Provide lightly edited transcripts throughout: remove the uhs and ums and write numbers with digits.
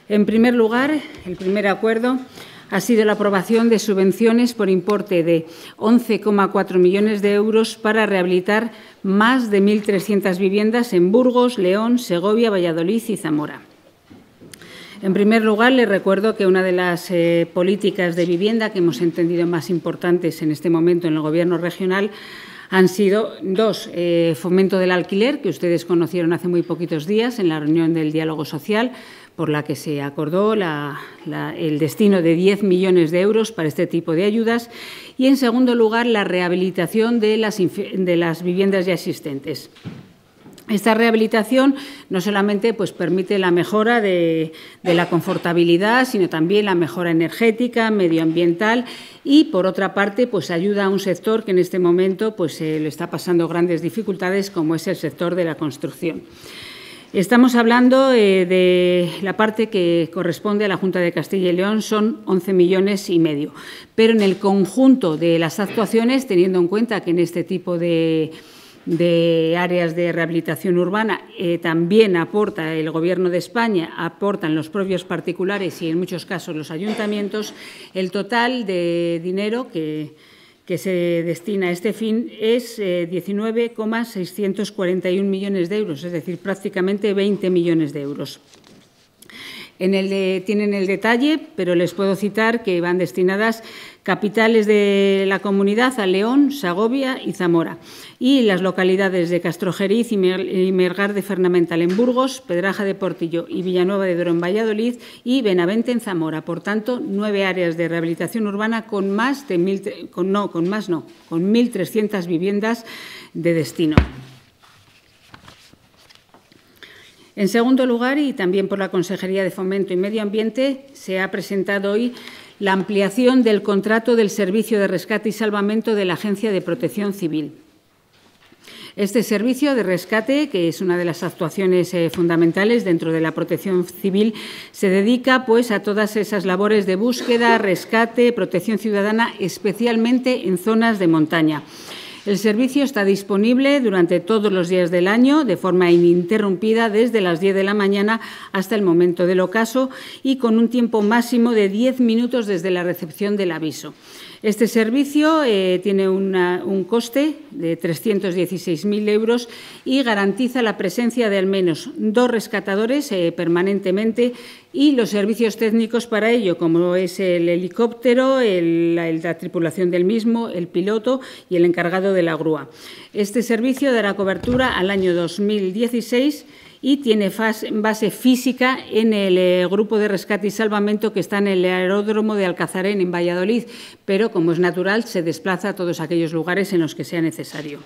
En primer lugar, el primer acuerdo ha sido la aprobación de subvenciones por importe de 11,4 millones de euros para rehabilitar más de 1.300 viviendas en Burgos, León, Segovia, Valladolid y Zamora. En primer lugar, les recuerdo que una de las políticas de vivienda que hemos entendido más importantes en este momento en el Gobierno regional han sido dos: fomento del alquiler, que ustedes conocieron hace muy poquitos días en la reunión del diálogo social, por la que se acordó el destino de 10 millones de euros para este tipo de ayudas. Y, en segundo lugar, la rehabilitación de las viviendas ya existentes. Esta rehabilitación no solamente permite la mejora de la confortabilidad, sino también la mejora energética, medioambiental y, por otra parte, ayuda a un sector que en este momento le está pasando grandes dificultades, como es el sector de la construcción. Estamos hablando de la parte que corresponde a la Junta de Castilla y León, son 11,5 millones, pero en el conjunto de las actuaciones, teniendo en cuenta que en este tipo de áreas de rehabilitación urbana también aporta el Gobierno de España, aportan los propios particulares y, en muchos casos, los ayuntamientos, el total de dinero que se destina a este fin es 19,641 millones de euros, es decir, prácticamente 20 millones de euros. Tienen el detalle, pero les puedo citar que van destinadas capitales de la comunidad a León, Segovia y Zamora, y las localidades de Castrojeriz y Melgar de Fernamental en Burgos, Pedraja de Portillo y Villanueva de Duero en Valladolid y Benavente en Zamora. Por tanto, 9 áreas de rehabilitación urbana con 1.300 viviendas de destino. En segundo lugar, y también por la Consejería de Fomento y Medio Ambiente, se ha presentado hoy la ampliación del contrato del Servicio de Rescate y Salvamento de la Agencia de Protección Civil. Este servicio de rescate, que es una de las actuaciones fundamentales dentro de la protección civil, se dedica a todas esas labores de búsqueda, rescate, protección ciudadana, especialmente en zonas de montaña. El servicio está disponible durante todos los días del año, de forma ininterrumpida, desde las 10 de la mañana hasta el momento del ocaso y con un tiempo máximo de 10 minutos desde la recepción del aviso. Este servicio tiene un coste de 316.000 euros y garantiza la presencia de al menos 2 rescatadores permanentemente y los servicios técnicos para ello, como es el helicóptero, la tripulación del mismo, el piloto y el encargado de la grúa. Este servicio dará cobertura al año 2016 y tiene base física en el Grupo de Rescate y Salvamento que está en el aeródromo de Alcazarén, en Valladolid, pero, como es natural, se desplaza a todos aquellos lugares en los que sea necesario.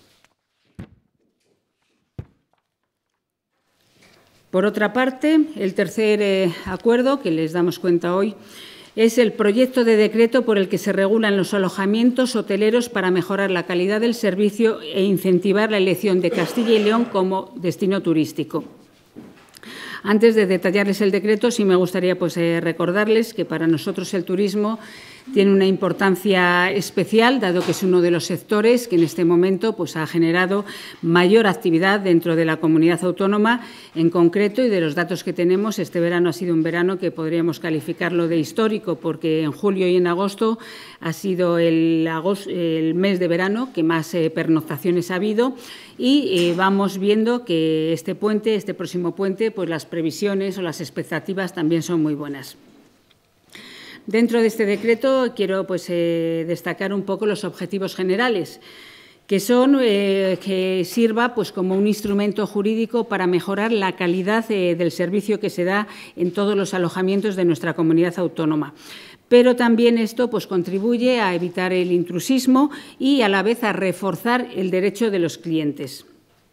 Por otra parte, el tercer acuerdo que les damos cuenta hoy es el proyecto de decreto por el que se regulan los alojamientos hoteleros para mejorar la calidad del servicio e incentivar la elección de Castilla y León como destino turístico. Antes de detallarles el decreto, sí me gustaría recordarles que para nosotros el turismo tiene una importancia especial, dado que es uno de los sectores que en este momento ha generado mayor actividad dentro de la comunidad autónoma. En concreto, y de los datos que tenemos, este verano ha sido un verano que podríamos calificarlo de histórico, porque en julio y en agosto ha sido el mes de verano que más pernoctaciones ha habido y vamos viendo que este próximo puente, las previsiones o las expectativas también son muy buenas. Dentro de este decreto quiero destacar un poco los objetivos generales, que son que sirva como un instrumento jurídico para mejorar la calidad del servicio que se da en todos los alojamientos de nuestra comunidad autónoma. Pero también esto contribuye a evitar el intrusismo y a la vez a reforzar el derecho de los clientes.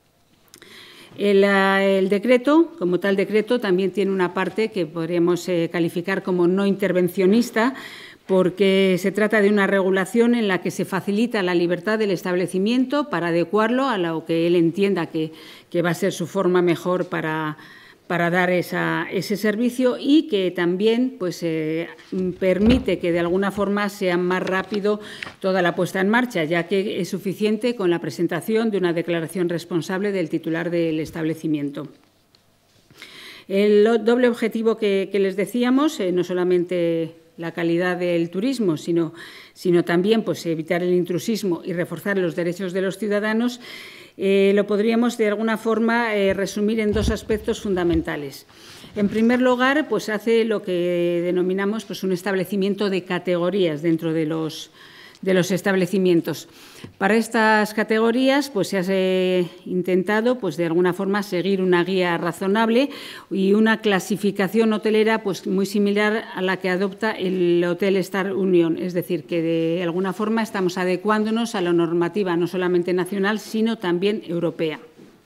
El decreto, como tal decreto, también tiene una parte que podríamos calificar como no intervencionista, porque se trata de una regulación en la que se facilita la libertad del establecimiento para adecuarlo a lo que él entienda que va a ser su forma mejor para dar ese servicio y que también permite que de alguna forma sea más rápido toda la puesta en marcha, ya que es suficiente con la presentación de una declaración responsable del titular del establecimiento. El doble objetivo que les decíamos, no solamente la calidad del turismo, sino también pues, evitar el intrusismo y reforzar los derechos de los ciudadanos, lo podríamos de alguna forma resumir en dos aspectos fundamentales. En primer lugar, pues hace lo que denominamos pues, un establecimiento de categorías dentro de los establecimientos. Para estas categorías pues, se ha intentado pues, de alguna forma seguir una guía razonable y una clasificación hotelera pues, muy similar a la que adopta el Hotel Star Union, es decir, que de alguna forma estamos adecuándonos a la normativa no solamente nacional, sino también europea.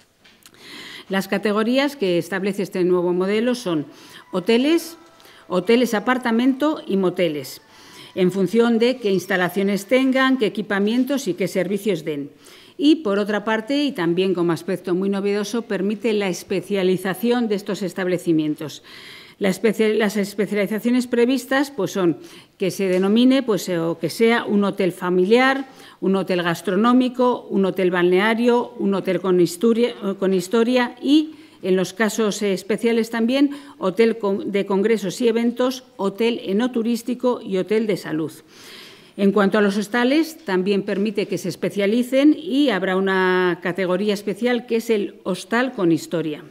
Las categorías que establece este nuevo modelo son hoteles, hoteles apartamento y moteles, en función de qué instalaciones tengan, qué equipamientos y qué servicios den. Y, por otra parte, y también como aspecto muy novedoso, permite la especialización de estos establecimientos. Las especializaciones previstas pues, son que se denomine pues, o que sea un hotel familiar, un hotel gastronómico, un hotel balneario, un hotel con historia y, en los casos especiales también, hotel de congresos y eventos, hotel enoturístico y hotel de salud. En cuanto a los hostales, también permite que se especialicen y habrá una categoría especial que es el hostal con historia.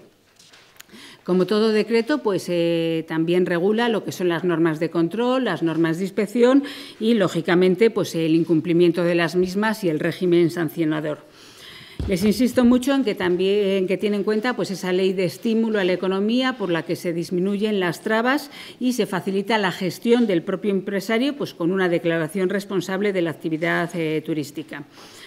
Como todo decreto, pues también regula lo que son las normas de control, las normas de inspección y, lógicamente, pues el incumplimiento de las mismas y el régimen sancionador. Les insisto mucho en que también tiene en cuenta pues, esa ley de estímulo a la economía por la que se disminuyen las trabas y se facilita la gestión del propio empresario pues, con una declaración responsable de la actividad turística.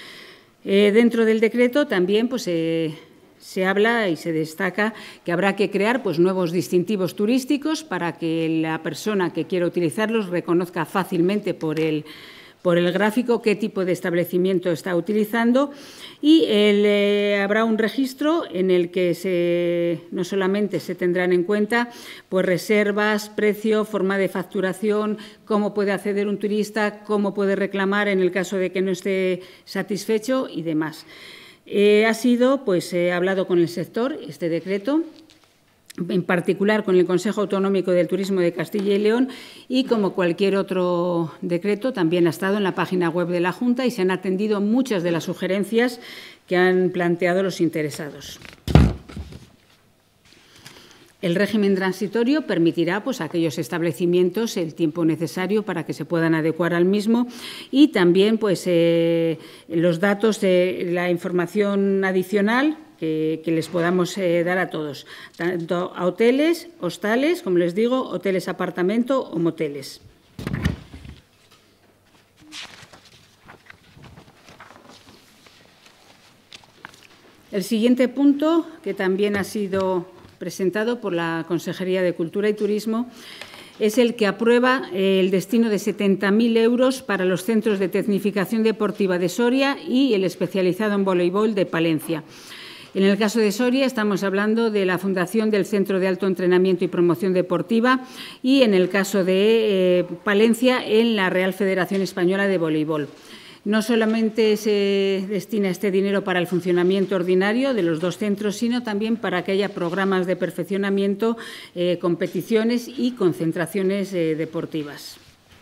Dentro del decreto también pues, se habla y se destaca que habrá que crear pues, nuevos distintivos turísticos para que la persona que quiera utilizarlos reconozca fácilmente por el gráfico qué tipo de establecimiento está utilizando y habrá un registro en el que no solamente se tendrán en cuenta pues, reservas, precio, forma de facturación, cómo puede acceder un turista, cómo puede reclamar en el caso de que no esté satisfecho y demás. Ha sido pues, hablado con el sector este decreto, en particular con el Consejo Autonómico del Turismo de Castilla y León y, como cualquier otro decreto, también ha estado en la página web de la Junta y se han atendido muchas de las sugerencias que han planteado los interesados. El régimen transitorio permitirá pues, a aquellos establecimientos el tiempo necesario para que se puedan adecuar al mismo y también pues, los datos de la información adicional que les podamos dar a todos, tanto a hoteles, hostales, como les digo, hoteles apartamento o moteles. El siguiente punto, que también ha sido presentado por la Consejería de Cultura y Turismo, es el que aprueba el destino de 70.000 euros para los centros de tecnificación deportiva de Soria y el especializado en voleibol de Palencia. En el caso de Soria estamos hablando de la fundación del Centro de Alto Entrenamiento y Promoción Deportiva y en el caso de Palencia en la Real Federación Española de Voleibol. No solamente se destina este dinero para el funcionamiento ordinario de los dos centros, sino también para que haya programas de perfeccionamiento, competiciones y concentraciones deportivas.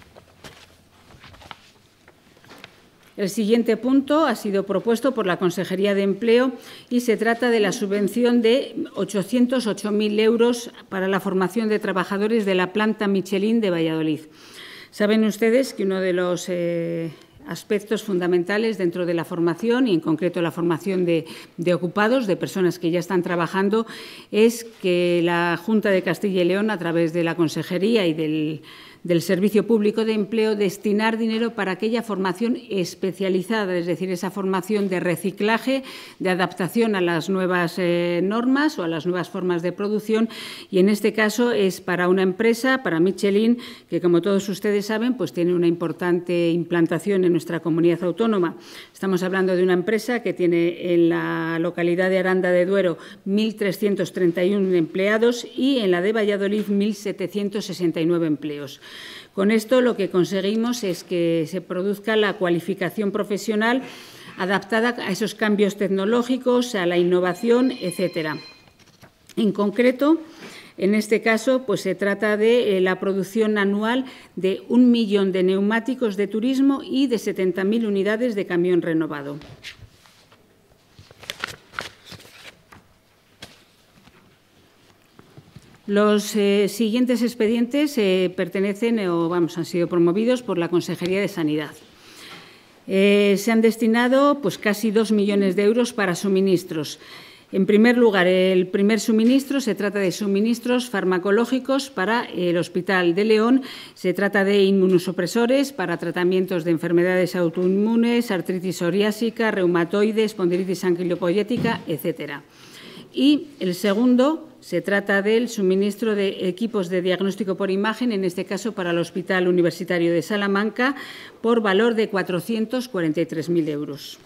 El siguiente punto ha sido propuesto por la Consejería de Empleo y se trata de la subvención de 808.000 euros para la formación de trabajadores de la planta Michelin de Valladolid. Saben ustedes que uno de los aspectos fundamentales dentro de la formación y en concreto la formación de ocupados, de personas que ya están trabajando, es que la Junta de Castilla y León, a través de la Consejería y del Servicio Público de Empleo, destinar dinero para aquella formación especializada, es decir, esa formación de reciclaje, de adaptación a las nuevas normas o a las nuevas formas de producción. Y en este caso es para una empresa, para Michelin, que como todos ustedes saben, pues tiene una importante implantación en nuestra comunidad autónoma. Estamos hablando de una empresa que tiene en la localidad de Aranda de Duero 1.331 empleados y en la de Valladolid 1.769 empleos. Con esto lo que conseguimos es que se produzca la cualificación profesional adaptada a esos cambios tecnológicos, a la innovación, etcétera. En concreto, En este caso, pues se trata de la producción anual de 1 millón de neumáticos de turismo y de 70.000 unidades de camión renovado. Los siguientes expedientes pertenecen han sido promovidos por la Consejería de Sanidad. Se han destinado pues, casi 2 millones de euros para suministros. En primer lugar, el primer suministro se trata de suministros farmacológicos para el Hospital de León. Se trata de inmunosupresores para tratamientos de enfermedades autoinmunes, artritis psoriásica, reumatoide, espondilitis anquilopoyética, etcétera. Y el segundo se trata del suministro de equipos de diagnóstico por imagen, en este caso para el Hospital Universitario de Salamanca, por valor de 443.000 euros.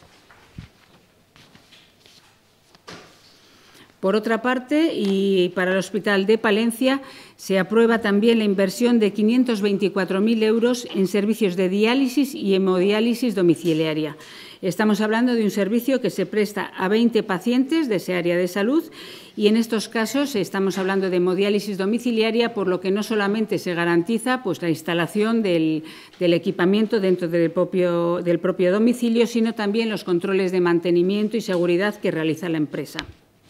Por otra parte, y para el Hospital de Palencia, se aprueba también la inversión de 524.000 euros en servicios de diálisis y hemodiálisis domiciliaria. Estamos hablando de un servicio que se presta a 20 pacientes de esa área de salud y en estos casos estamos hablando de hemodiálisis domiciliaria, por lo que no solamente se garantiza pues, la instalación del equipamiento dentro del propio domicilio, sino también los controles de mantenimiento y seguridad que realiza la empresa.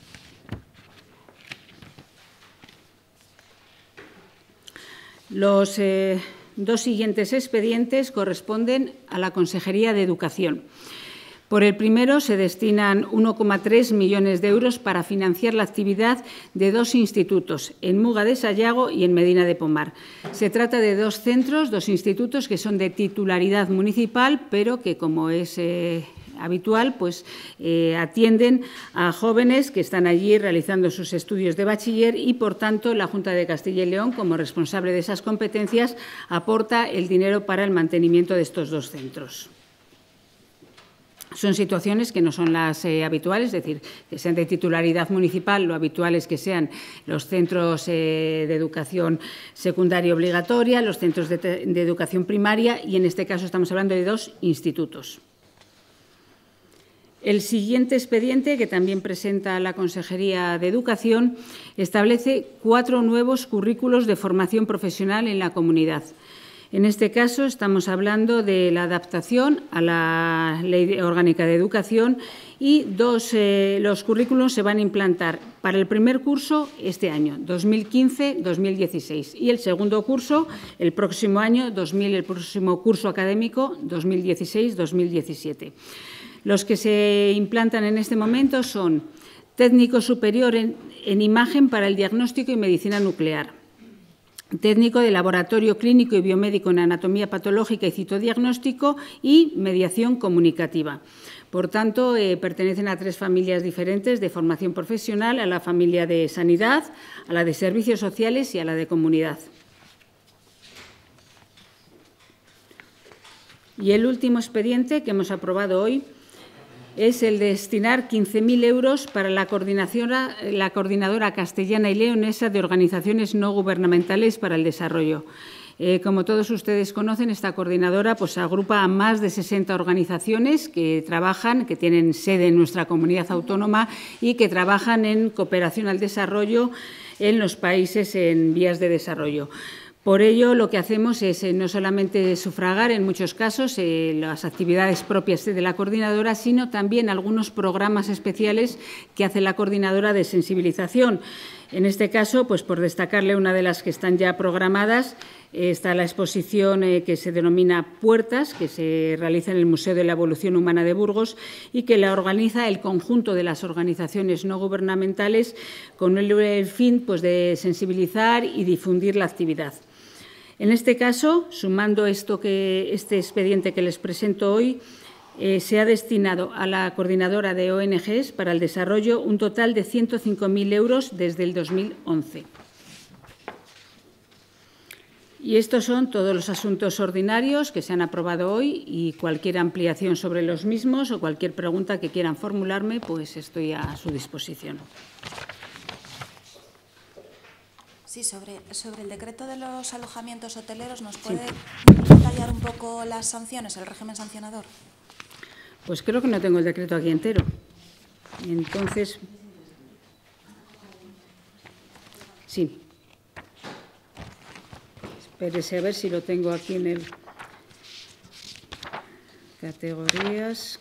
Los dos siguientes expedientes corresponden a la Consejería de Educación. Por el primero se destinan 1,3 millones de euros para financiar la actividad de 2 institutos, en Muga de Sayago y en Medina de Pomar. Se trata de 2 centros, 2 institutos que son de titularidad municipal, pero que, como es habitual, pues atienden a jóvenes que están allí realizando sus estudios de bachiller y, por tanto, la Junta de Castilla y León, como responsable de esas competencias, aporta el dinero para el mantenimiento de estos 2 centros. Son situaciones que no son las habituales, es decir, que sean de titularidad municipal, lo habitual es que sean los centros de educación secundaria obligatoria, los centros de educación primaria y, en este caso, estamos hablando de 2 institutos. El siguiente expediente, que también presenta la Consejería de Educación, establece 4 nuevos currículos de formación profesional en la comunidad. En este caso, estamos hablando de la adaptación a la Ley Orgánica de Educación y los currículos se van a implantar para el primer curso este año, 2015-2016, y el segundo curso el próximo año, el próximo curso académico 2016-2017. Los que se implantan en este momento son técnico superior en imagen para el diagnóstico y medicina nuclear, técnico de laboratorio clínico y biomédico en anatomía patológica y citodiagnóstico y mediación comunicativa. Por tanto, pertenecen a 3 familias diferentes de formación profesional, a la familia de sanidad, a la de servicios sociales y a la de comunidad. Y el último expediente que hemos aprobado hoy es el de destinar 15.000 euros para la Coordinadora Castellana y Leonesa de Organizaciones No Gubernamentales para el Desarrollo. Como todos ustedes conocen, esta coordinadora pues, agrupa a más de 60 organizaciones que trabajan, que tienen sede en nuestra comunidad autónoma y que trabajan en cooperación al desarrollo en los países en vías de desarrollo. Por ello, lo que hacemos es no solamente sufragar, en muchos casos, las actividades propias de la coordinadora, sino también algunos programas especiales que hace la coordinadora de sensibilización. En este caso, pues por destacarle una de las que están ya programadas, está la exposición que se denomina Puertas, que se realiza en el Museo de la Evolución Humana de Burgos y que la organiza el conjunto de las organizaciones no gubernamentales con el fin pues, de sensibilizar y difundir la actividad. En este caso, sumando este expediente que les presento hoy, se ha destinado a la Coordinadora de ONGs para el Desarrollo un total de 105.000 euros desde el 2011. Y estos son todos los asuntos ordinarios que se han aprobado hoy y cualquier ampliación sobre los mismos o cualquier pregunta que quieran formularme, pues estoy a su disposición. Sí, sobre el decreto de los alojamientos hoteleros, ¿nos puede detallar un poco las sanciones, el régimen sancionador? Pues creo que no tengo el decreto aquí entero. Entonces, sí. Espérese a ver si lo tengo aquí en el categorías.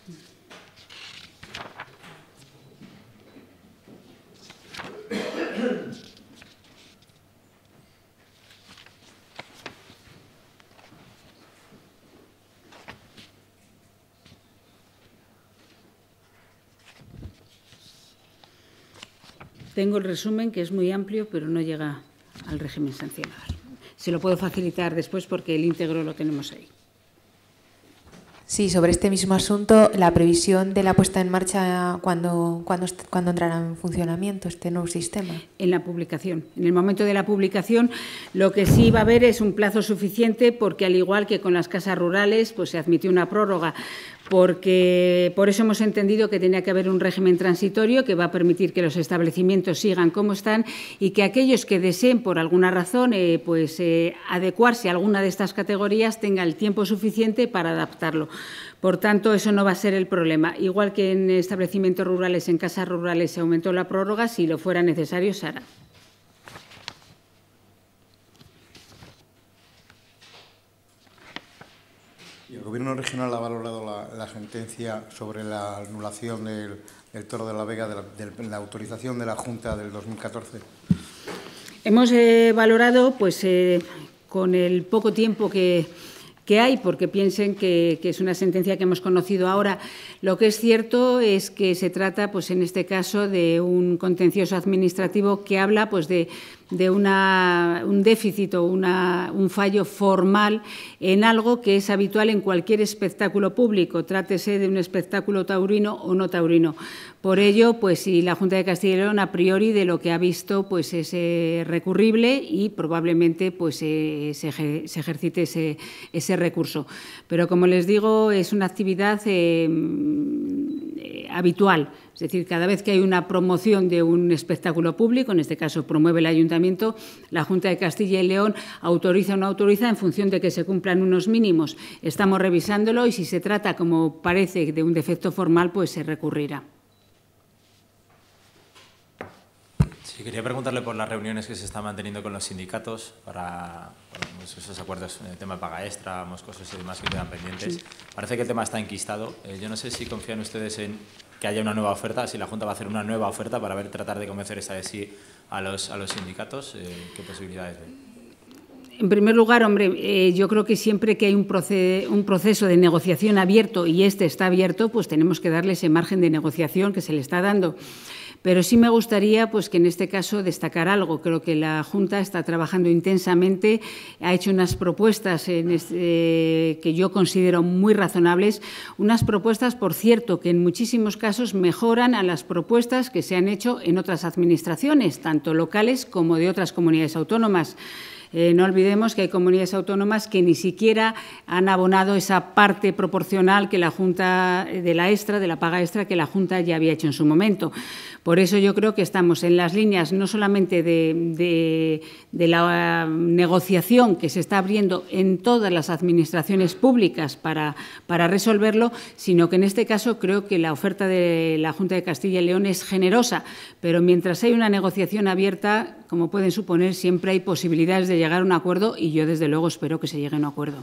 Tengo el resumen, que es muy amplio, pero no llega al régimen sancionador. Se lo puedo facilitar después porque el íntegro lo tenemos ahí. Sí, sobre este mismo asunto, la previsión de la puesta en marcha, ¿cuándo entrará en funcionamiento este nuevo sistema? En la publicación. En el momento de la publicación, lo que sí va a haber es un plazo suficiente porque, al igual que con las casas rurales, pues se admitió una prórroga, porque por eso hemos entendido que tenía que haber un régimen transitorio que va a permitir que los establecimientos sigan como están y que aquellos que deseen, por alguna razón, adecuarse a alguna de estas categorías tengan el tiempo suficiente para adaptarlo. Por tanto, eso no va a ser el problema. Igual que en establecimientos rurales, en casas rurales, se aumentó la prórroga, si lo fuera necesario, se hará. ¿Y el Gobierno regional ha valorado la sentencia sobre la anulación del Toro de la Vega, de la autorización de la Junta del 2014? Hemos valorado, pues, con el poco tiempo que hay, porque piensen que es una sentencia que hemos conocido ahora. Lo que es cierto es que se trata, pues en este caso, de un contencioso administrativo que habla, pues, de un déficit o un fallo formal en algo que es habitual en cualquier espectáculo público, trátese de un espectáculo taurino o no taurino. Por ello, pues si la Junta de Castilla y León, a priori, de lo que ha visto, pues es recurrible y probablemente pues se ejercite ese recurso. Pero, como les digo, es una actividad habitual. Es decir, cada vez que hay una promoción de un espectáculo público, en este caso promueve el Ayuntamiento, la Junta de Castilla y León autoriza o no autoriza en función de que se cumplan unos mínimos. Estamos revisándolo y si se trata, como parece, de un defecto formal, pues se recurrirá. Sí, quería preguntarle por las reuniones que se están manteniendo con los sindicatos para esos acuerdos en el tema de paga extra, cosas y demás que quedan pendientes. Sí. Parece que el tema está enquistado. Yo no sé si confían ustedes en que haya una nueva oferta, si la Junta va a hacer una nueva oferta para tratar de convencer esta vez sí a los sindicatos. ¿Qué posibilidades ven? En primer lugar, hombre, yo creo que siempre que hay un proceso de negociación abierto y este está abierto, pues tenemos que darle ese margen de negociación que se le está dando. Pero sí me gustaría, pues, que en este caso destacar algo. Creo que la Junta está trabajando intensamente, ha hecho unas propuestas que yo considero muy razonables, unas propuestas, por cierto, que en muchísimos casos mejoran a las propuestas que se han hecho en otras administraciones, tanto locales como de otras comunidades autónomas. No olvidemos que hay comunidades autónomas que ni siquiera han abonado esa parte proporcional que la Junta de la paga extra, que la Junta ya había hecho en su momento. Por eso yo creo que estamos en las líneas no solamente de la negociación que se está abriendo en todas las administraciones públicas para resolverlo, sino que en este caso creo que la oferta de la Junta de Castilla y León es generosa, pero mientras hay una negociación abierta, como pueden suponer, siempre hay posibilidades de llegar a un acuerdo y yo, desde luego, espero que se llegue a un acuerdo.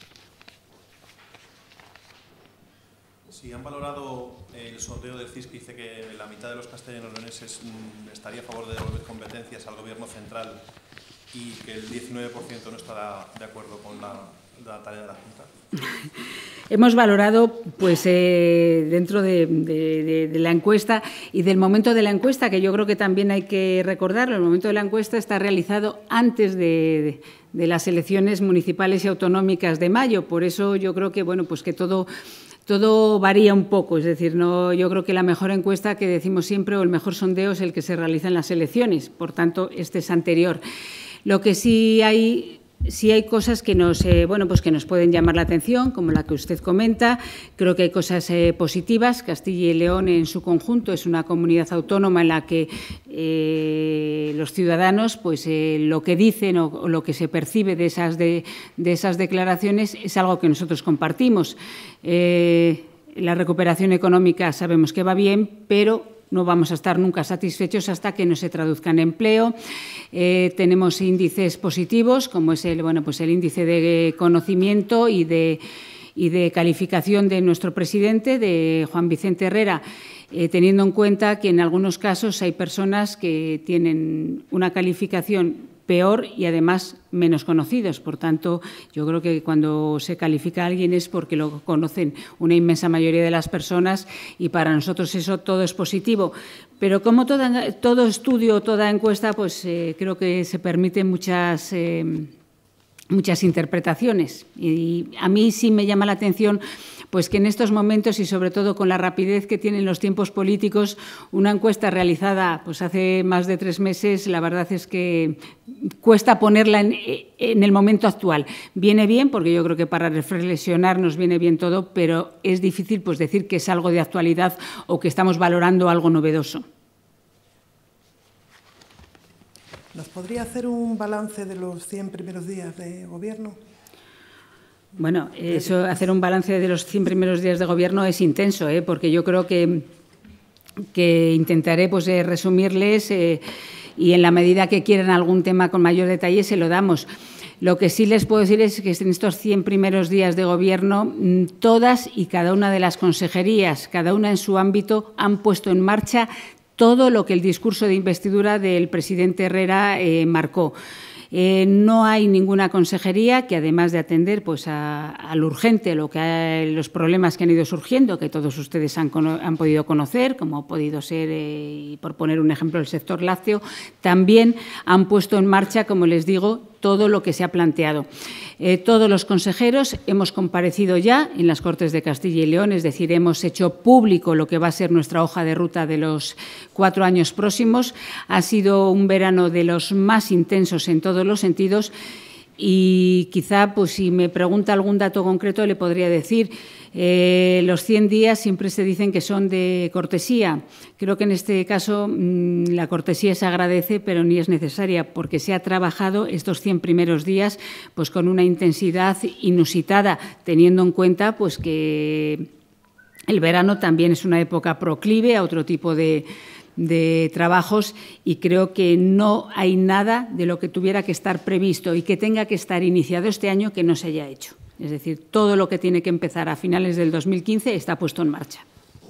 Si han valorado el sondeo del CIS que dice que la mitad de los castellano-leoneses estaría a favor de devolver competencias al Gobierno central y que el 19% no estará de acuerdo con la tarea de la Junta. Hemos valorado, pues, dentro de la encuesta y del momento de la encuesta, que yo creo que también hay que recordarlo. El momento de la encuesta está realizado antes de las elecciones municipales y autonómicas de mayo. Por eso yo creo que, bueno, pues que todo varía un poco. Es decir, yo creo que la mejor encuesta, que decimos siempre, o el mejor sondeo, es el que se realiza en las elecciones. Por tanto, este es anterior. Lo que sí hay cosas que nos pueden llamar la atención, como la que usted comenta. Creo que hay cosas positivas. Castilla y León, en su conjunto, es una comunidad autónoma en la que los ciudadanos, pues lo que dicen o lo que se percibe de esas declaraciones es algo que nosotros compartimos. La recuperación económica sabemos que va bien, pero no vamos a estar nunca satisfechos hasta que no se traduzca en empleo. Tenemos índices positivos, como es el índice de conocimiento y de calificación de nuestro presidente, de Juan Vicente Herrera, teniendo en cuenta que en algunos casos hay personas que tienen una calificación peor y además menos conocidos. Por tanto, yo creo que cuando se califica a alguien es porque lo conocen una inmensa mayoría de las personas y para nosotros eso todo es positivo. Pero como todo estudio, toda encuesta, pues creo que se permiten muchas interpretaciones. Y a mí sí me llama la atención pues que en estos momentos y sobre todo con la rapidez que tienen los tiempos políticos, una encuesta realizada pues hace más de 3 meses, la verdad es que cuesta ponerla en el momento actual. Viene bien, porque yo creo que para reflexionar nos viene bien todo, pero es difícil pues decir que es algo de actualidad o que estamos valorando algo novedoso. ¿Nos podría hacer un balance de los 100 primeros días de Gobierno? Bueno, hacer un balance de los 100 primeros días de Gobierno es intenso, porque yo creo que intentaré pues, resumirles y en la medida que quieran algún tema con mayor detalle se lo damos. Lo que sí les puedo decir es que en estos 100 primeros días de Gobierno, todas y cada una de las consejerías, cada una en su ámbito, han puesto en marcha todo lo que el discurso de investidura del presidente Herrera marcó. No hay ninguna consejería que, además de atender pues, a lo urgente, los problemas que han ido surgiendo, que todos ustedes han podido conocer, como ha podido ser, y por poner un ejemplo, el sector lácteo, también han puesto en marcha, como les digo, todo lo que se ha planteado. Todos los consejeros hemos comparecido ya en las Cortes de Castilla y León, es decir, hemos hecho público lo que va a ser nuestra hoja de ruta de los 4 años próximos. Ha sido un verano de los más intensos en todos los sentidos y quizá, pues si me pregunta algún dato concreto, le podría decir los 100 días siempre se dicen que son de cortesía. Creo que en este caso la cortesía se agradece, pero ni es necesaria, porque se ha trabajado estos 100 primeros días pues con una intensidad inusitada, teniendo en cuenta pues que el verano también es una época proclive a otro tipo de trabajos y creo que no hay nada de lo que tuviera que estar previsto y que tenga que estar iniciado este año que no se haya hecho. Es decir, todo lo que tiene que empezar a finales del 2015 está puesto en marcha.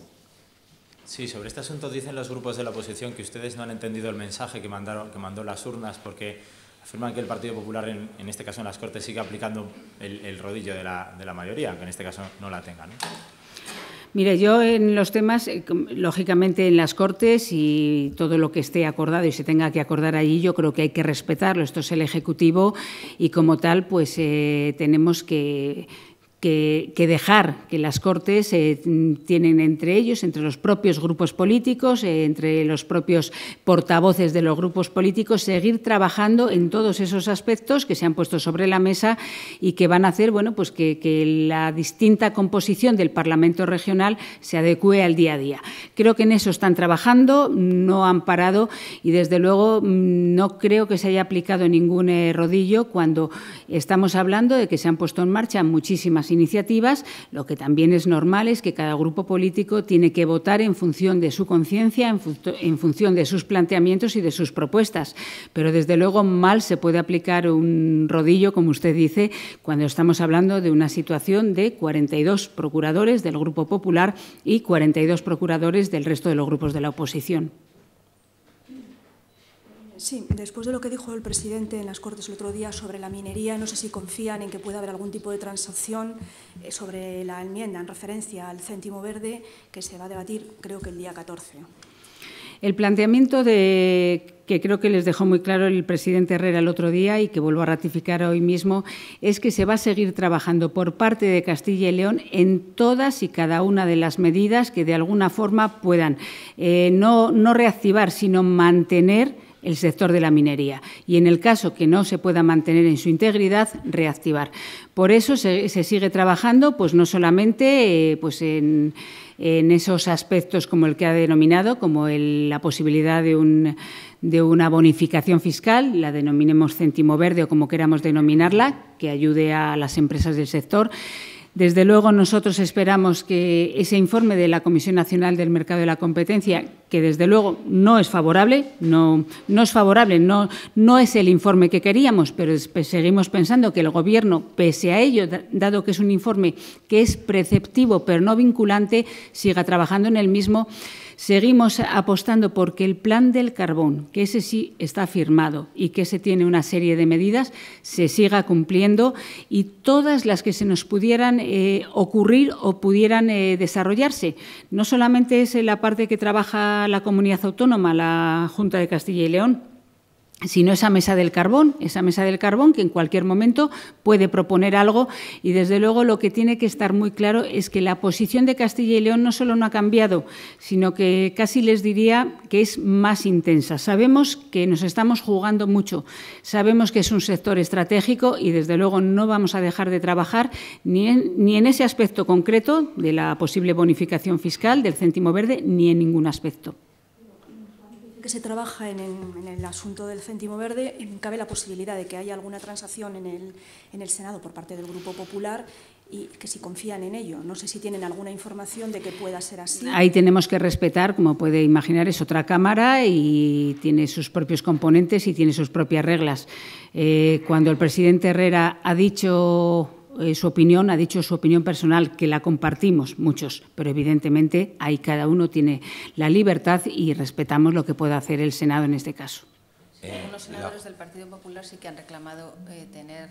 Sí, sobre este asunto dicen los grupos de la oposición que ustedes no han entendido el mensaje que mandó las urnas porque afirman que el Partido Popular, en este caso en las Cortes, sigue aplicando el rodillo de la mayoría, aunque en este caso no la tenga, ¿no? Mire, yo en los temas, lógicamente en las Cortes y todo lo que esté acordado y se tenga que acordar allí, yo creo que hay que respetarlo. Esto es el Ejecutivo y como tal, pues tenemos que dejar que las Cortes tienen entre ellos, entre los propios grupos políticos, entre los propios portavoces de los grupos políticos, seguir trabajando en todos esos aspectos que se han puesto sobre la mesa y que van a hacer pues que la distinta composición del Parlamento regional se adecue al día a día. Creo que en eso están trabajando, no han parado y, desde luego, no creo que se haya aplicado ningún rodillo cuando estamos hablando de que se han puesto en marcha muchísimas iniciativas. Lo que también es normal es que cada grupo político tiene que votar en función de su conciencia, en función de sus planteamientos y de sus propuestas. Pero, desde luego, mal se puede aplicar un rodillo, como usted dice, cuando estamos hablando de una situación de 42 procuradores del Grupo Popular y 42 procuradores del resto de los grupos de la oposición. Sí, después de lo que dijo el presidente en las Cortes el otro día sobre la minería, no sé si confían en que pueda haber algún tipo de transacción sobre la enmienda en referencia al céntimo verde que se va a debatir, creo que el día 14. El planteamiento que creo que les dejó muy claro el presidente Herrera el otro día y que vuelvo a ratificar hoy mismo es que se va a seguir trabajando por parte de Castilla y León en todas y cada una de las medidas que de alguna forma puedan no reactivar, sino mantener el sector de la minería y, en el caso que no se pueda mantener en su integridad, reactivar. Por eso se sigue trabajando, pues no solamente en esos aspectos como el que ha denominado, como la posibilidad de una bonificación fiscal, la denominemos céntimo verde o como queramos denominarla, que ayude a las empresas del sector. Desde luego, nosotros esperamos que ese informe de la Comisión Nacional del Mercado de la Competencia, que desde luego no es favorable, no es el informe que queríamos, pero seguimos pensando que el Gobierno, pese a ello, dado que es un informe que es preceptivo pero no vinculante, siga trabajando en el mismo. Seguimos apostando porque el plan del carbón, que ese sí está firmado y que ese tiene una serie de medidas, se siga cumpliendo y todas las que se nos pudieran ocurrir o pudieran desarrollarse. No solamente es la parte que trabaja la Comunidad Autónoma, la Junta de Castilla y León, sino esa mesa del carbón que en cualquier momento puede proponer algo y, desde luego, lo que tiene que estar muy claro es que la posición de Castilla y León no solo no ha cambiado, sino que casi les diría que es más intensa. Sabemos que nos estamos jugando mucho, sabemos que es un sector estratégico y, desde luego, no vamos a dejar de trabajar ni en ese aspecto concreto de la posible bonificación fiscal del céntimo verde, ni en ningún aspecto. Que se trabaja en el asunto del céntimo verde, cabe la posibilidad de que haya alguna transacción en el Senado por parte del Grupo Popular y que si confían en ello. No sé si tienen alguna información de que pueda ser así. Ahí tenemos que respetar, como puede imaginar, es otra Cámara y tiene sus propios componentes y tiene sus propias reglas. Cuando el presidente Herrera ha dicho su opinión, ha dicho su opinión personal, que la compartimos muchos, pero evidentemente ahí cada uno tiene la libertad y respetamos lo que pueda hacer el Senado en este caso. Algunos senadores del Partido Popular sí que han reclamado tener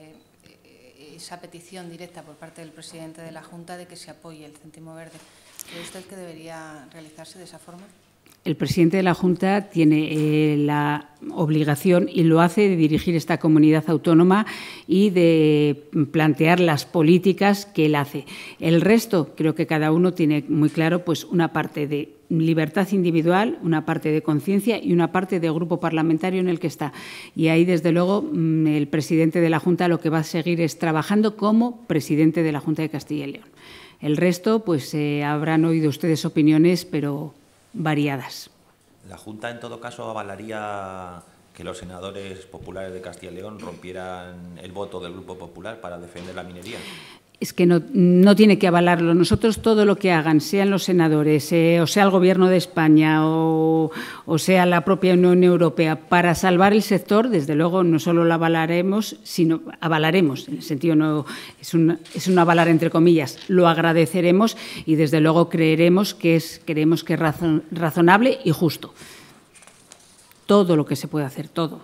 esa petición directa por parte del presidente de la Junta de que se apoye el céntimo verde. ¿Cree usted que debería realizarse de esa forma? El presidente de la Junta tiene la obligación, y lo hace, de dirigir esta comunidad autónoma y de plantear las políticas que él hace. El resto, creo que cada uno tiene muy claro, pues, una parte de libertad individual, una parte de conciencia y una parte de grupo parlamentario en el que está. Y ahí, desde luego, el presidente de la Junta lo que va a seguir es trabajando como presidente de la Junta de Castilla y León. El resto, pues, habrán oído ustedes opiniones, pero variadas. La Junta, en todo caso, avalaría que los senadores populares de Castilla y León rompieran el voto del Grupo Popular para defender la minería. Es que no tiene que avalarlo. Nosotros todo lo que hagan, sean los senadores, o sea el Gobierno de España o sea la propia Unión Europea, para salvar el sector, desde luego no solo lo avalaremos, sino avalaremos, en el sentido no es un avalar entre comillas, lo agradeceremos y desde luego creemos que es razonable y justo. Todo lo que se puede hacer, todo.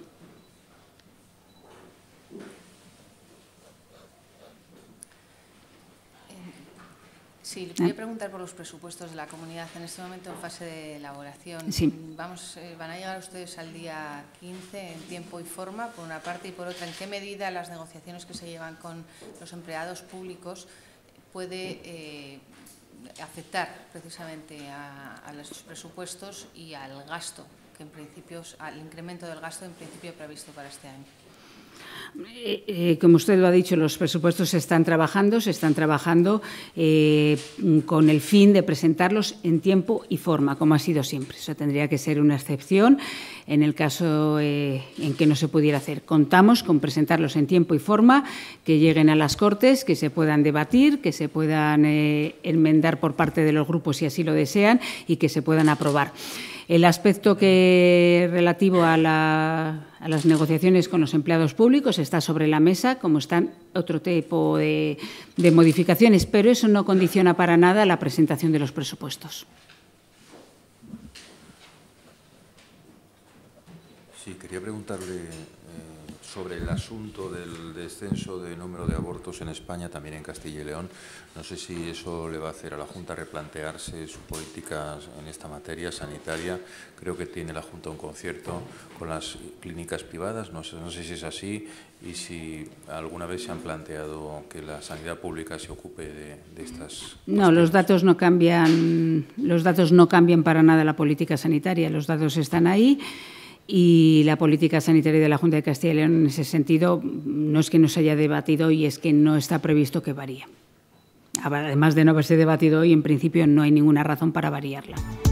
Sí, le quería preguntar por los presupuestos de la comunidad en este momento en fase de elaboración. Sí. ¿Van a llegar ustedes al día 15 en tiempo y forma, por una parte, y por otra, en qué medida las negociaciones que se llevan con los empleados públicos puede afectar precisamente a los presupuestos y al gasto, que en principio, al incremento del gasto en principio previsto para este año? Como usted lo ha dicho, los presupuestos se están trabajando con el fin de presentarlos en tiempo y forma, como ha sido siempre. Eso tendría que ser una excepción en el caso en que no se pudiera hacer. Contamos con presentarlos en tiempo y forma, que lleguen a las Cortes, que se puedan debatir, que se puedan enmendar por parte de los grupos si así lo desean y que se puedan aprobar. El aspecto relativo a las negociaciones con los empleados públicos está sobre la mesa, como están otro tipo de modificaciones, pero eso no condiciona para nada la presentación de los presupuestos. Sí, quería preguntarle sobre el asunto del descenso de número de abortos en España, también en Castilla y León. No sé si eso le va a hacer a la Junta replantearse su política en esta materia sanitaria. Creo que tiene la Junta un concierto con las clínicas privadas. No sé si es así y si alguna vez se han planteado que la sanidad pública se ocupe de estas. No, los datos no cambian para nada la política sanitaria. Los datos están ahí. Y la política sanitaria de la Junta de Castilla y León, en ese sentido, no es que no se haya debatido y es que no está previsto que varíe. Además de no haberse debatido hoy, en principio no hay ninguna razón para variarla.